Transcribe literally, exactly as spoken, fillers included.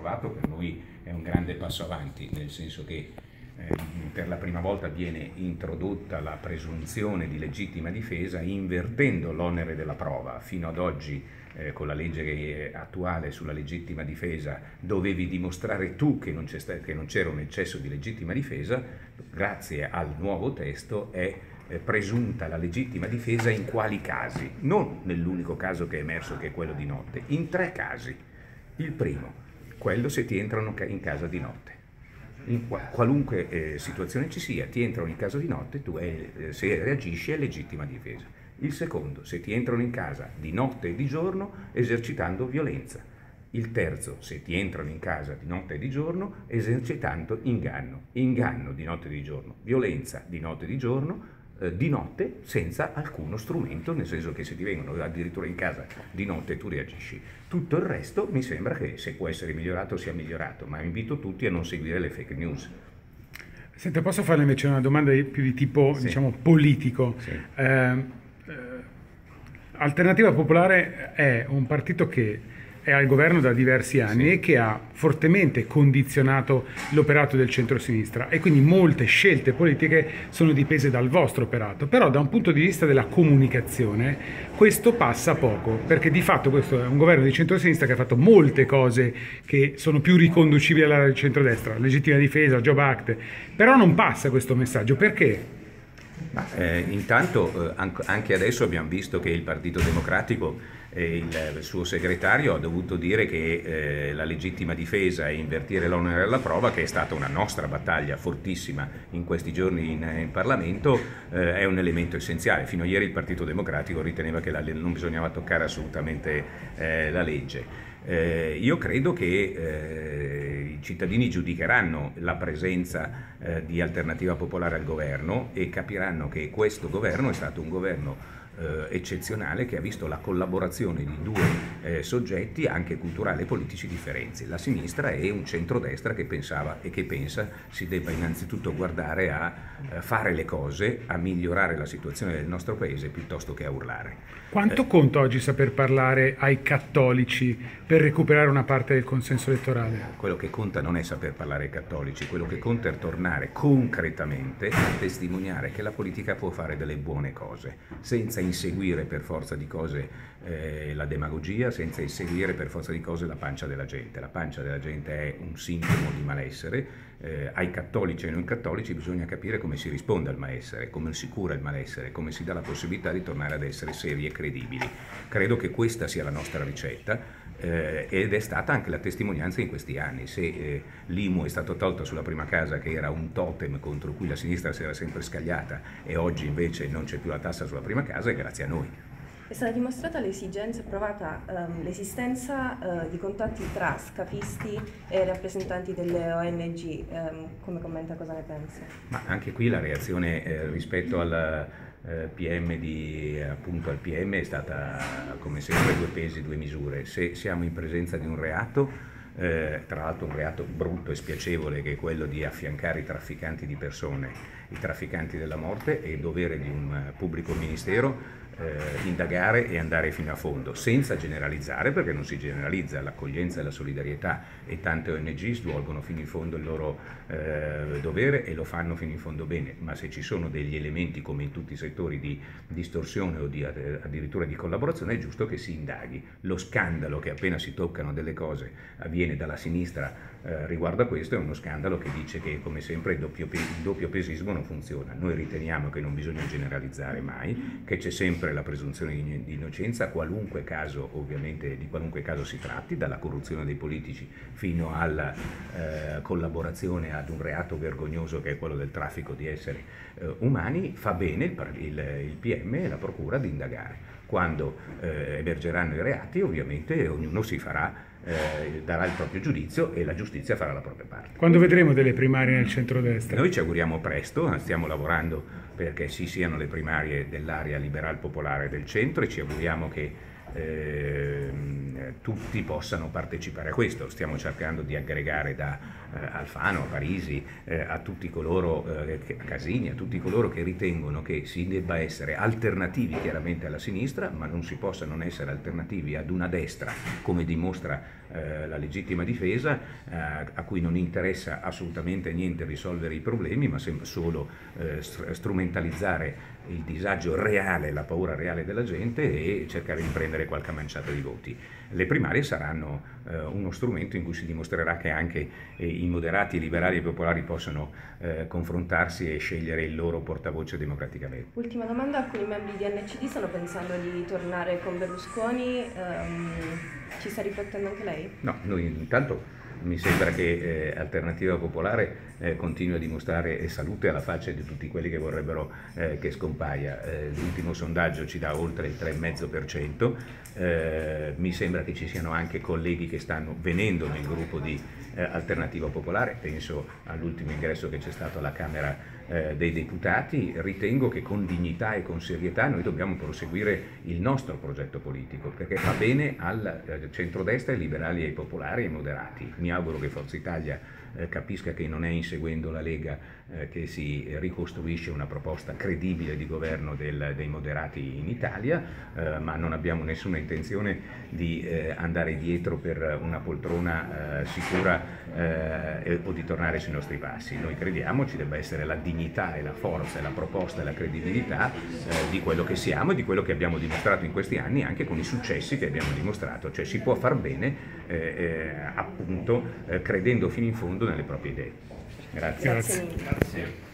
approvato per noi è un grande passo avanti, nel senso che eh, per la prima volta viene introdotta la presunzione di legittima difesa invertendo l'onere della prova. Fino ad oggi eh, con la legge attuale sulla legittima difesa dovevi dimostrare tu che non c'era un eccesso di legittima difesa. Grazie al nuovo testo è eh, presunta la legittima difesa in quali casi? Non nell'unico caso che è emerso, che è quello di notte, in tre casi. Il primo, quello se ti entrano in casa di notte. In qualunque eh, situazione ci sia, ti entrano in casa di notte, tu è, eh, se reagisci è legittima difesa. Il secondo, se ti entrano in casa di notte e di giorno esercitando violenza. Il terzo, se ti entrano in casa di notte e di giorno esercitando inganno. Inganno di notte e di giorno, violenza di notte e di giorno, eh, di notte senza alcuno strumento, nel senso che se ti vengono addirittura in casa di notte tu reagisci. Tutto il resto mi sembra che se può essere migliorato sia migliorato, ma invito tutti a non seguire le fake news. Senta, posso farle invece una domanda più di tipo, sì, diciamo, politico? Sì. Eh, eh, Alternativa Popolare è un partito che è al governo da diversi anni, sì, e che ha fortemente condizionato l'operato del centro-sinistra, e quindi molte scelte politiche sono dipese dal vostro operato. Però da un punto di vista della comunicazione questo passa poco, perché di fatto questo è un governo di centro-sinistra che ha fatto molte cose che sono più riconducibili alla centrodestra, legittima difesa, Job Act, però non passa questo messaggio. Perché? Ma, eh, intanto eh, anche adesso abbiamo visto che il Partito Democratico, eh, il, il suo segretario ha dovuto dire che eh, la legittima difesa e invertire l'onere della prova, che è stata una nostra battaglia fortissima in questi giorni in, in Parlamento, eh, è un elemento essenziale. Fino a ieri il Partito Democratico riteneva che la, non bisognava toccare assolutamente eh, la legge. Eh, io credo che eh, i cittadini giudicheranno la presenza eh, di Alternativa Popolare al governo e capiranno che questo governo è stato un governo eh, eccezionale, che ha visto la collaborazione di due eh, soggetti anche culturali e politici differenti. La sinistra e un centrodestra che pensava e che pensa si debba innanzitutto guardare a eh, fare le cose, a migliorare la situazione del nostro paese piuttosto che a urlare. Quanto eh, conta oggi saper parlare ai cattolici per recuperare una parte del consenso elettorale? Quello che conta non è saper parlare ai cattolici, quello che conta è tornare concretamente a testimoniare che la politica può fare delle buone cose, senza inseguire per forza di cose eh, la demagogia, senza inseguire per forza di cose la pancia della gente. La pancia della gente è un sintomo di malessere. Eh, ai cattolici e non cattolici bisogna capire come si risponde al malessere, come si cura il malessere, come si dà la possibilità di tornare ad essere seri e credibili. Credo che questa sia la nostra ricetta, eh, ed è stata anche la testimonianza in questi anni. Se eh, l'I M U è stato tolto sulla prima casa, che era un totem contro cui la sinistra si era sempre scagliata, e oggi invece non c'è più la tassa sulla prima casa, è grazie a noi. È stata dimostrata l'esigenza, provata um, l'esistenza uh, di contatti tra scafisti e rappresentanti delle O N G. Um, come commenta, cosa ne pensa? Ma anche qui la reazione eh, rispetto al eh, P M di, appunto al P M è stata come sempre due pesi, due misure. Se siamo in presenza di un reato, Eh, tra l'altro un reato brutto e spiacevole, che è quello di affiancare i trafficanti di persone, i trafficanti della morte, è dovere di un pubblico ministero eh, indagare e andare fino a fondo, senza generalizzare, perché non si generalizza. L'accoglienza e la solidarietà e tante O N G svolgono fino in fondo il loro eh, dovere e lo fanno fino in fondo bene, ma se ci sono degli elementi, come in tutti i settori, di distorsione o di, eh, addirittura di collaborazione, è giusto che si indaghi. Lo scandalo che appena si toccano delle cose avviene dalla sinistra eh, riguardo a questo è uno scandalo che dice che, come sempre, il doppio, il doppio pesismo non funziona. Noi riteniamo che non bisogna generalizzare mai, che c'è sempre la presunzione di, di innocenza, qualunque caso, ovviamente di qualunque caso si tratti, dalla corruzione dei politici fino alla eh, collaborazione ad un reato vergognoso che è quello del traffico di esseri eh, umani. Fa bene il, il, il P M e la Procura di indagare. Quando eh, emergeranno i reati, ovviamente ognuno si farà Eh, darà il proprio giudizio e la giustizia farà la propria parte. Quando vedremo delle primarie nel centrodestra? Noi ci auguriamo presto, stiamo lavorando perché ci siano le primarie dell'area liberal popolare del centro, e ci auguriamo che eh, tutti possano partecipare a questo. Stiamo cercando di aggregare da eh, Alfano a Parisi eh, a tutti coloro, eh, a Casini, a tutti coloro che ritengono che si debba essere alternativi chiaramente alla sinistra, ma non si possa non essere alternativi ad una destra, come dimostra eh, la legittima difesa, eh, a cui non interessa assolutamente niente risolvere i problemi, ma sembra solo eh, strumentalizzare il disagio reale, la paura reale della gente e cercare di prendere qualche manciata di voti. Le primarie saranno eh, uno strumento in cui si dimostrerà che anche eh, i moderati, i liberali e i popolari possono eh, confrontarsi e scegliere il loro portavoce democraticamente. Ultima domanda, alcuni membri di N C D stanno pensando di tornare con Berlusconi, um, ci sta riflettendo anche lei? No, noi intanto mi sembra che eh, Alternativa Popolare eh, continui a dimostrare eh, salute alla faccia di tutti quelli che vorrebbero eh, che scompaia. Eh, l'ultimo sondaggio ci dà oltre il tre virgola cinque per cento, eh, mi sembra che ci siano anche colleghi che stanno venendo nel gruppo di eh, Alternativa Popolare, penso all'ultimo ingresso che c'è stato alla Camera eh, dei Deputati. Ritengo che con dignità e con serietà noi dobbiamo proseguire il nostro progetto politico, perché fa bene al eh, centrodestra, ai liberali, ai popolari e ai moderati. Mi auguro che Forza Italia eh, capisca che non è inseguendo la Lega eh, che si ricostruisce una proposta credibile di governo del, dei moderati in Italia, eh, ma non abbiamo nessuna intenzione di eh, andare dietro per una poltrona eh, sicura eh, o di tornare sui nostri passi. Noi crediamo ci debba essere la dignità e la forza e la proposta e la credibilità eh, di quello che siamo e di quello che abbiamo dimostrato in questi anni, anche con i successi che abbiamo dimostrato, cioè si può far bene eh, eh, appunto eh, credendo fino in fondo nelle proprie idee. Grazie. Grazie. Grazie.